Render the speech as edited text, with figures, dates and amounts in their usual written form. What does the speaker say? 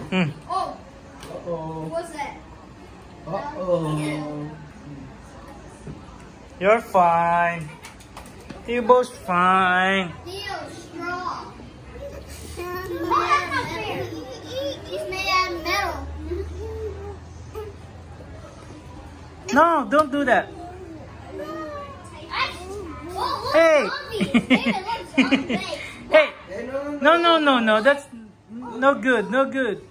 Mm. Oh. Uh-oh. What's that? Uh-oh. You're fine. You're both fine. Deal straw. Oh, that's not fair. He's made out of metal. No, don't do that. Oh, Hey. look, David, look, zombie. Hey. Hey, No. That's no good. No good.